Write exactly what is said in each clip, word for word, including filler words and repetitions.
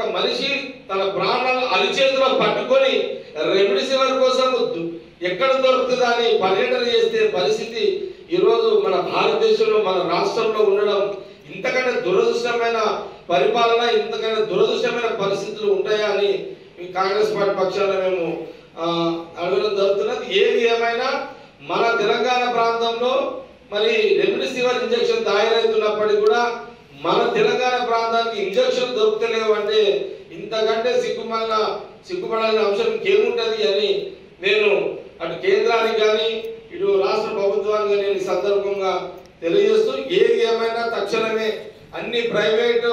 మనిషి తన ప్రాణాలను అరిచేతిలో పట్టుకొని రెమ్డెసివిర్ కోసం ఎక్కడ దొరుకుతుందా అని పర్యటన చేస్తే పరిస్థితి ఈరోజు మన భారతదేశంలో మన రాష్ట్రంలో ఉండడం ఇంతకంటే దురదృష్టమైన పరిపాలన, ఇంతకంటే దురదృష్టమైన పరిస్థితులు ఉంటాయా అని కాంగ్రెస్ పార్టీ పక్షాన మేము అడగడం జరుగుతున్నది. ఏది ఏమైనా మన తెలంగాణ ప్రాంతంలో మరి రెమ్డెసివిర్ ఇంజక్షన్ తయారవుతున్నప్పటికీ కూడా మన తెలంగాణ ప్రాంతానికి ఇంజక్షన్ దొరుకుతలేవు అంటే ఇంతకంటే సిగ్గుమల్ల సిగ్గుపడాల్సిన అవసరం ఇంకేముంటుంది అని నేను అటు కేంద్రానికి కానీ ఇటు రాష్ట్ర ప్రభుత్వానికి నేను ఈ సందర్భంగా తెలియజేస్తూ ఏది ఏమైనా తక్షణమే అన్ని ప్రైవేటు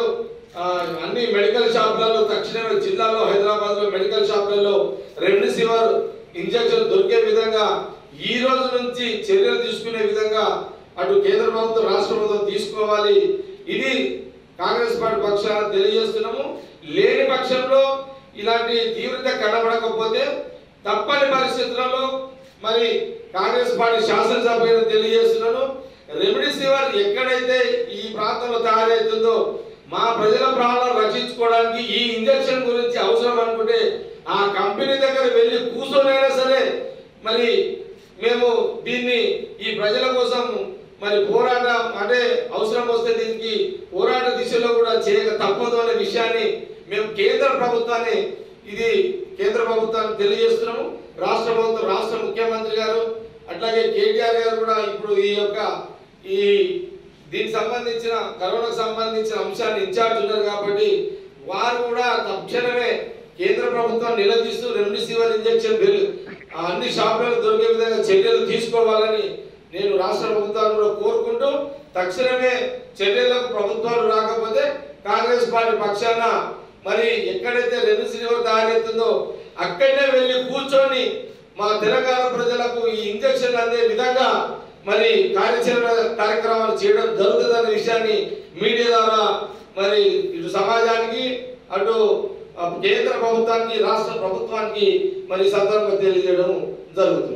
అన్ని మెడికల్ షాపులలో తక్షణమే జిల్లాలో హైదరాబాద్లో మెడికల్ షాపులలో రెమ్డెసివిర్ ఇంజక్షన్ దొరికే విధంగా ఈ రోజు నుంచి చర్యలు తీసుకునే విధంగా అటు కేంద్ర ప్రభుత్వం రాష్ట్ర ప్రభుత్వం తీసుకోవాలి. ఇది కాంగ్రెస్ పార్టీ పక్షాన తెలియజేస్తున్నాము. లేని పక్షంలో ఇలాంటి తీవ్రత కనబడకపోతే తప్పని పరిస్థితులలో మరి కాంగ్రెస్ పార్టీ శాసనసభ్యులు తెలియజేస్తున్నాను, రెమ్డెసివిర్ ఎక్కడైతే ఈ ప్రాంతంలో తయారవుతుందో మా ప్రజల ప్రాణాలను రక్షించుకోవడానికి ఈ ఇంజక్షన్ గురించి అవసరం అనుకుంటే ఆ కంపెనీ దగ్గర వెళ్ళి కూర్చొనైనా సరే మరి మేము దీన్ని ఈ ప్రజల కోసం మరి పోరాటం అంటే అవసరం వస్తే దీనికి పోరాట దిశలో కూడా చేయక తప్పదు అనే విషయాన్ని మేము కేంద్ర ప్రభుత్వాన్ని ఇది కేంద్ర ప్రభుత్వాన్ని తెలియజేస్తున్నాము. రాష్ట్ర ప్రభుత్వం రాష్ట్ర ముఖ్యమంత్రి గారు అట్లాగే కేటీఆర్ గారు కూడా ఇప్పుడు ఈ యొక్క ఈ దీనికి సంబంధించిన కరోనాకు సంబంధించిన అంశాన్ని ఇన్ఛార్జ్ ఉన్నారు కాబట్టి వారు కూడా తక్షణమే కేంద్ర ప్రభుత్వాన్ని నిలదీస్తూ రెమ్డెసివిర్ ఇంజక్షన్ బిల్ అన్ని షాపులకు దొరికే విధంగా చర్యలు తీసుకోవాలని నేను రాష్ట్ర ప్రభుత్వాన్ని కూడా కోరుకుంటూ తక్షణమే చర్యలకు ప్రభుత్వాలు రాకపోతే కాంగ్రెస్ పార్టీ పక్షాన మరి ఎక్కడైతే రెమ్డెసివిర్ తయారవుతుందో అక్కడనే వెళ్ళి కూర్చొని మా తెలంగాణ ప్రజలకు ఈ ఇంజక్షన్ అందే విధంగా మరి కార్యాచరణ కార్యక్రమాలు చేయడం జరుగుతుందన్న విషయాన్ని మీడియా ద్వారా మరి ఇటు సమాజానికి అటు కేంద్ర ప్రభుత్వానికి రాష్ట్ర ప్రభుత్వానికి మరి సందర్భంగా తెలియజేయడం జరుగుతుంది.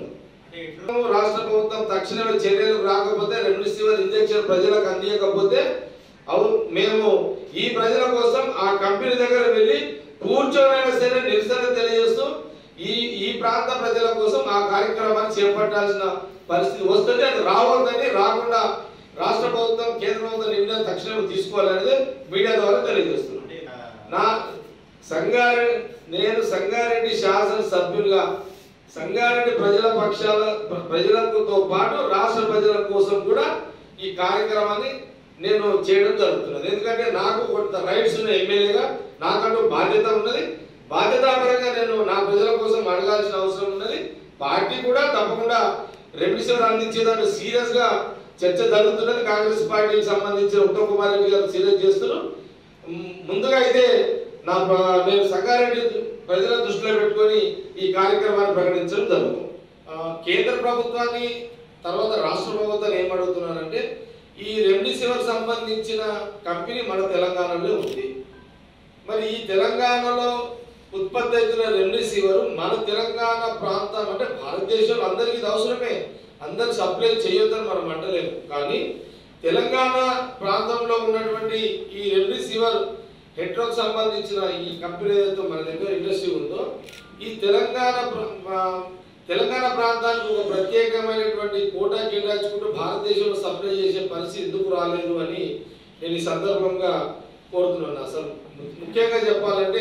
రాష్ట్ర ప్రభుత్వం తక్షణమే చర్యలు రాకపోతే రెమ్డెసివిర్ ఇంజక్షన్ ప్రజలకు అందించకపోతే అవు మేము ఈ ప్రజల కోసం ఆ కంపెనీ దగ్గర వెళ్ళి కూర్చోనైనా సరే నిరసన తెలియజేస్తూ ఈ ఈ ప్రాంత ప్రజల కోసం ఆ కార్యక్రమాన్ని చేపట్టాల్సిన పరిస్థితి వస్తుంది. అది రావద్దని రాకుండా రాష్ట్ర ప్రభుత్వం కేంద్ర ప్రభుత్వం నిర్ణయం తక్షణమే తీసుకోవాలనేది మీడియా ద్వారా తెలియజేస్తున్నాను. నా సంగారెడ్డి నేను సంగారెడ్డి శాసన సభ్యులుగా సంగారెడ్డి ప్రజల పక్షాల ప్రజలతో పాటు రాష్ట్ర ప్రజల కోసం కూడా ఈ కార్యక్రమాన్ని నేను చేయడం జరుగుతున్నది. ఎందుకంటే నాకు కొంత రైట్స్ ఉన్న ఎమ్మెల్యేగా నాకంటూ బాధ్యత ఉన్నది. బాధ్యతాపరంగా నేను నా ప్రజల కోసం అడగాల్సిన అవసరం ఉన్నది. పార్టీ కూడా తప్పకుండా రెమ్డెసివిర్ అందించేదాన్ని సీరియస్ గా చర్చ జరుగుతున్నది. కాంగ్రెస్ పార్టీకి సంబంధించిన ఉత్తమ్ కుమార్ రెడ్డి గారు సీరియస్ చేస్తున్నారు. ముందుగా అయితే నా నేను సంగారెడ్డి ప్రజల దృష్టిలో పెట్టుకొని ఈ కార్యక్రమాన్ని ప్రకటించడం జరుగుతుంది. కేంద్ర ప్రభుత్వాన్ని తర్వాత రాష్ట్ర ప్రభుత్వాన్ని ఏమడుగుతున్నానంటే ఈ రెమ్డెసివిర్ సంబంధించిన కంపెనీ మన తెలంగాణలో ఉంది. మరి ఈ తెలంగాణలో ఉత్పత్తి అవుతున్న రెమ్డెసివిర్ మన తెలంగాణ ప్రాంతం అంటే భారతదేశంలో అందరికీ ఇది అవసరమే, అందరు సప్లై చేయొద్దని మనం అంటలేము. కానీ తెలంగాణ ప్రాంతంలో ఉన్నటువంటి ఈ రెమ్డెసివిర్ హెట్రోకు సంబంధించిన ఈ కంపెనీ ఏదైతే మన దగ్గర ఇండస్ట్రీ ఉందో ఈ తెలంగాణ తెలంగాణ ప్రాంతానికి ఒక ప్రత్యేకమైనటువంటి కోటా కేటాయించుకుంటూ భారతదేశంలో సప్లై చేసే పరిస్థితి ఎందుకు రాలేదు అని నేను ఈ సందర్భంగా కోరుతున్నాను. అసలు ముఖ్యంగా చెప్పాలంటే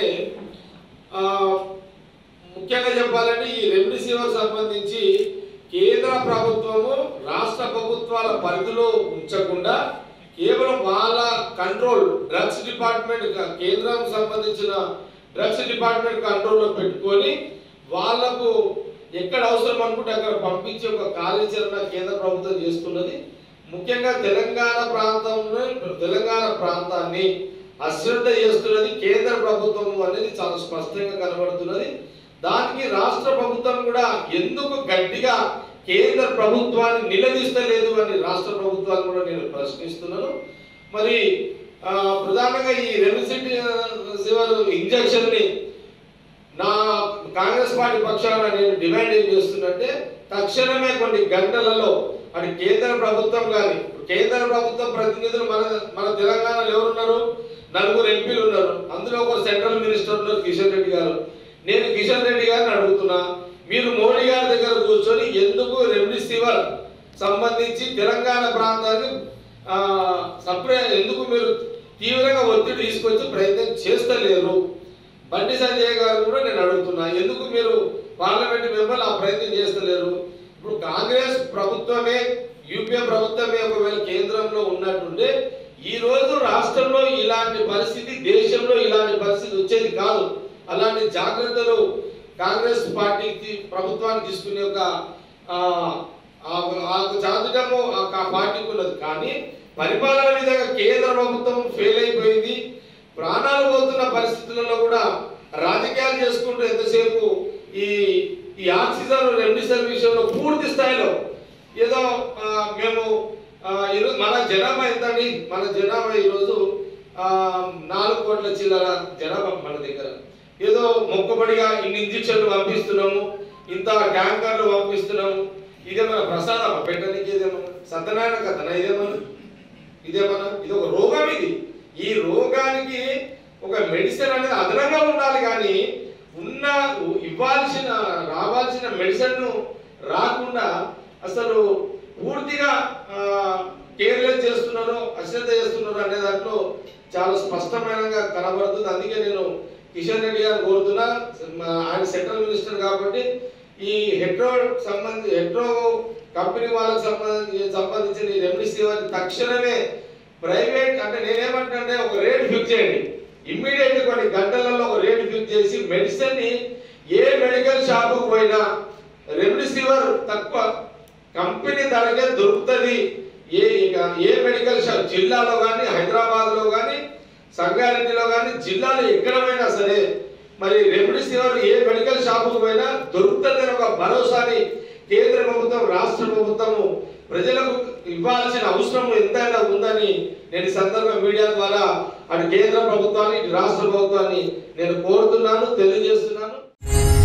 ముఖ్యంగా చెప్పాలంటే ఈ రెమ్డెసివిర్ సంబంధించి కేంద్ర ప్రభుత్వము రాష్ట్ర ప్రభుత్వాల పరిధిలో ఉంచకుండా కేవలం వాళ్ళ కంట్రోల్ డ్రగ్స్ డిపార్ట్మెంట్ కేంద్రం సంబంధించిన డ్రగ్స్ డిపార్ట్మెంట్ కంట్రోల్లో పెట్టుకొని వాళ్లకు ఎక్కడ అవసరం అనుకుంటే అక్కడ పంపించే ఒక కార్యాచరణ కేంద్ర ప్రభుత్వం చేస్తున్నది. ముఖ్యంగా తెలంగాణ ప్రాంతంలో తెలంగాణ ప్రాంతాన్ని అశ్రద్ధ చేస్తున్నది కేంద్ర ప్రభుత్వం అనేది చాలా స్పష్టంగా కనబడుతున్నది. దానికి రాష్ట్ర ప్రభుత్వం కూడా ఎందుకు గట్టిగా కేంద్ర ప్రభుత్వాన్ని నిలదీస్తలేదు అని రాష్ట్ర ప్రభుత్వాన్ని కూడా నేను ప్రశ్నిస్తున్నాను. మరి ప్రధానంగా ఈ రెమ్డెసివిర్ ఇంజక్షన్ ని నా కాంగ్రెస్ పార్టీ పక్షాన నేను డిమాండ్ ఏం చేస్తున్నట్టే తక్షణమే కొన్ని గంటలలో అది కేంద్ర ప్రభుత్వం కానీ కేంద్ర ప్రభుత్వం ప్రతినిధులు మన మన తెలంగాణలో ఎవరున్నారు? నలుగురు ఎంపీలు ఉన్నారు. అందులో ఒక సెంట్రల్ మినిస్టర్ ఉన్నారు కిషన్ రెడ్డి గారు. నేను కిషన్ రెడ్డి గారిని అడుగుతున్నా, మీరు మోడీ గారి దగ్గర కూర్చొని ఎందుకు రెమ్డెసివిర్ సంబంధించి తెలంగాణ ప్రాంతానికి సప్లై ఎందుకు మీరు తీవ్రంగా ఒత్తిడి తీసుకొచ్చి ప్రయత్నం చేస్తలేరు? బండి సంజయ్ గారు కూడా నేను అడుగుతున్నా, ఎందుకు మీరు పార్లమెంట్ మెంబర్లు ఆ ప్రయత్నం చేస్తలేరు? ఇప్పుడు కాంగ్రెస్ ప్రభుత్వమే యూపీఏ ప్రభుత్వమే ఒకవేళ కేంద్రంలో ఉన్నట్టుంటే ఈ రోజు రాష్ట్రంలో ఇలాంటి పరిస్థితి, దేశంలో ఇలాంటి పరిస్థితి వచ్చేది కాదు. అలాంటి జాగ్రత్తలు కాంగ్రెస్ పార్టీకి ప్రభుత్వానికి తీసుకునే ఒక చాతుటము ఆ పార్టీకి ఉన్నది. కానీ పరిపాలన విధంగా కేంద్ర ప్రభుత్వం ఫెయిల్ అయిపోయింది. ప్రాణాలు పోతున్న పరిస్థితులలో కూడా రాజకీయాలు చేసుకుంటూ ఎంతసేపు ఈ ఈ ఆక్సిజన్ రెమ్డెసివిర్ విషయంలో పూర్తి స్థాయిలో ఏదో మేము ఈరోజు మన జనాభా ఎంతండి? మన జనాభా ఈరోజు నాలుగు కోట్ల చిల్లర జనాభా మన దగ్గర. ఏదో మొక్కబడిగా ఇన్ని ఇంజక్షన్లు పంపిస్తున్నాము, ఇంత ట్యాంకర్లు పంపిస్తున్నాము. ఇదేమన్నా ప్రసాదం పెట్టడానికి? ఇదేమన్నా సత్యనారాయణ కథనా? ఇదేమన్నా ఇదేమన్నా ఇది ఒక రోగం. ఇది ఈ రోగానికి ఒక మెడిసిన్ అనేది అదనంగా ఉండాలి. కానీ ఉన్న ఇవ్వాల్సిన రావాల్సిన మెడిసిన్ రాకుండా అసలు పూర్తిగా కేర్లెస్ చేస్తున్నారు, అశ్రద్ధ చేస్తున్నారు అనే దాంట్లో చాలా స్పష్టమైనగా కనబడుతుంది. అందుకే నేను కిషన్ రెడ్డి గారు కోరుతున్నా, ఆయన సెంట్రల్ మినిస్టర్ కాబట్టి ఈ హెడ్రో సంబంధి హెడ్రో కంపెనీ వాళ్ళకి సంబంధించి సంబంధించిన ఈ రెమ్డెసివిర్ తక్షణమే ప్రైవేట్ అంటే నేనేమంటే ఒక రేట్ ఫిక్స్ చేయండి. ఇమ్మీడియట్ కొన్ని గంటలలో ఒక రేట్ ఫిక్స్ చేసి మెడిసిన్ ని ఏ మెడికల్ షాపుకు పోయినా రెమ్డెసివిర్ తక్కువ కంపెనీ ధరకే దొరుకుతుంది. ఏ ఏ మెడికల్ షాప్ జిల్లాలో కానీ హైదరాబాద్లో కానీ సంగారెడ్డిలో కానీ జిల్లాలో ఎక్కడమైనా సరే మరి రెమ్డెసివిర్ ఏ మెడికల్ షాపుకు పోయినా దొరుకుతుందని ఒక భరోసాని కేంద్ర ప్రభుత్వం రాష్ట్ర ప్రభుత్వము ప్రజలకు ఇవ్వాల్సిన అవసరం ఎంతైనా ఉందని నేను సందర్భం మీడియా ద్వారా అటు కేంద్ర ప్రభుత్వాన్ని ఇటు రాష్ట్ర ప్రభుత్వాన్ని నేను కోరుతున్నాను, తెలియజేస్తున్నాను.